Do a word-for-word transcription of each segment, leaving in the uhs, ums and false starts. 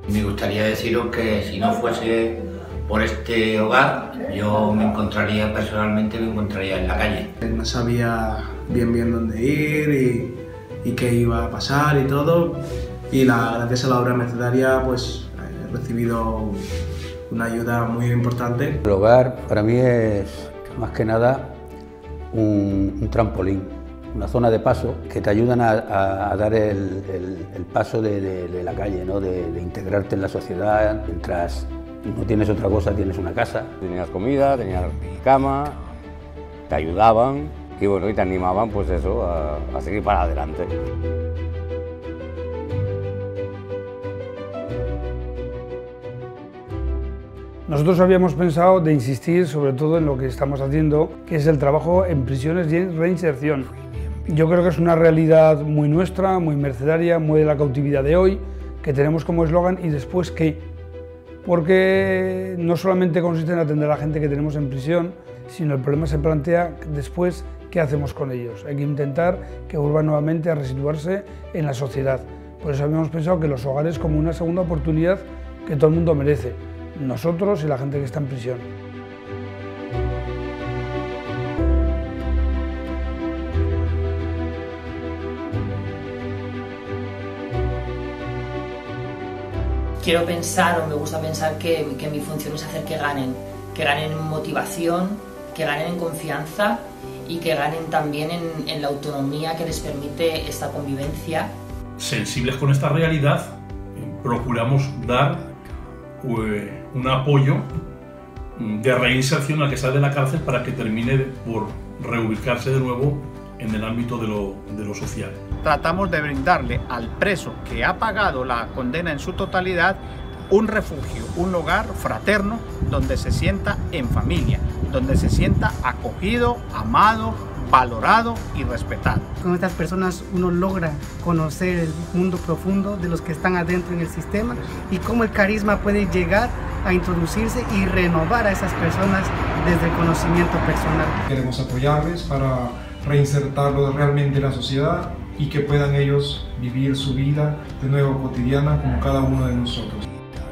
Me gustaría deciros que si no fuese por este hogar, yo me encontraría personalmente, me encontraría en la calle. No sabía bien bien dónde ir y, y qué iba a pasar y todo, y la, gracias a la obra mercedaria pues he recibido una ayuda muy importante. El hogar para mí es más que nada un, un trampolín, una zona de paso que te ayudan a, a, a dar el, el, el paso de, de, de la calle, ¿no? de, de integrarte en la sociedad. Mientras no tienes otra cosa, tienes una casa. Tenías comida, tenías cama, te ayudaban y bueno, y te animaban pues eso, a, a seguir para adelante. Nosotros habíamos pensado de insistir sobre todo en lo que estamos haciendo, que es el trabajo en prisiones y en reinserción. Yo creo que es una realidad muy nuestra, muy mercedaria, muy de la cautividad de hoy, que tenemos como eslogan ¿y después qué? Porque no solamente consiste en atender a la gente que tenemos en prisión, sino el problema se plantea después qué hacemos con ellos. Hay que intentar que vuelvan nuevamente a resituarse en la sociedad. Por eso habíamos pensado que los hogares como una segunda oportunidad que todo el mundo merece. Nosotros y la gente que está en prisión. Quiero pensar, o me gusta pensar, que, que mi función es hacer que ganen, que ganen en motivación, que ganen en confianza y que ganen también en, en la autonomía que les permite esta convivencia. Sensibles con esta realidad, procuramos dar un apoyo de reinserción al que sale de la cárcel para que termine por reubicarse de nuevo en el ámbito de lo, de lo social. Tratamos de brindarle al preso que ha pagado la condena en su totalidad un refugio, un hogar fraterno donde se sienta en familia, donde se sienta acogido, amado, valorado y respetado. Con estas personas uno logra conocer el mundo profundo de los que están adentro en el sistema y cómo el carisma puede llegar a introducirse y renovar a esas personas desde el conocimiento personal. Queremos apoyarles para reinsertarlos realmente en la sociedad y que puedan ellos vivir su vida de nuevo cotidiana como cada uno de nosotros.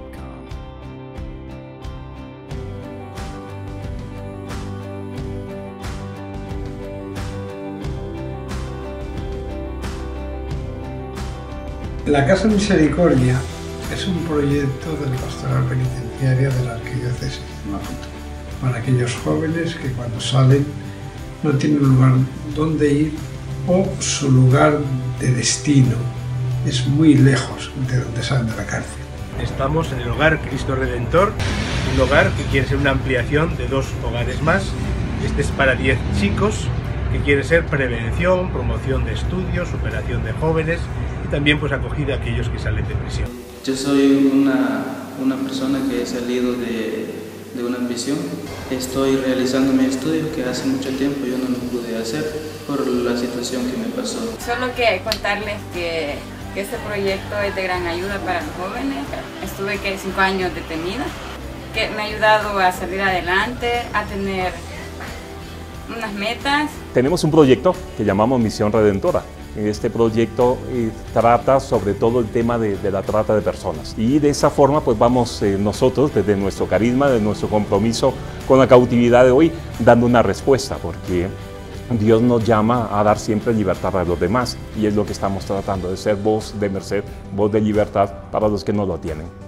La Casa Misericordia es un proyecto de la Pastoral Penitenciaria de la Arquidiócesis de Maputo, para aquellos jóvenes que cuando salen no tienen lugar donde ir o su lugar de destino es muy lejos de donde salen de la cárcel. Estamos en el Hogar Cristo Redentor, un hogar que quiere ser una ampliación de dos hogares más. Este es para diez chicos, que quiere ser prevención, promoción de estudios, superación de jóvenes y también pues acogida a aquellos que salen de prisión. Yo soy una, una persona que he salido de, de una prisión. Estoy realizando mi estudio que hace mucho tiempo yo no lo pude hacer por la situación que me pasó. Solo que contarles que, que este proyecto es de gran ayuda para los jóvenes. Estuve que cinco años detenida, que me ha ayudado a salir adelante, a tener unas metas. Tenemos un proyecto que llamamos Misión Redentora. Este proyecto eh, trata sobre todo el tema de, de la trata de personas y de esa forma pues vamos eh, nosotros desde nuestro carisma, de nuestro compromiso con la cautividad de hoy, dando una respuesta, porque Dios nos llama a dar siempre libertad a los demás y es lo que estamos tratando de ser voz de merced, voz de libertad para los que no lo tienen.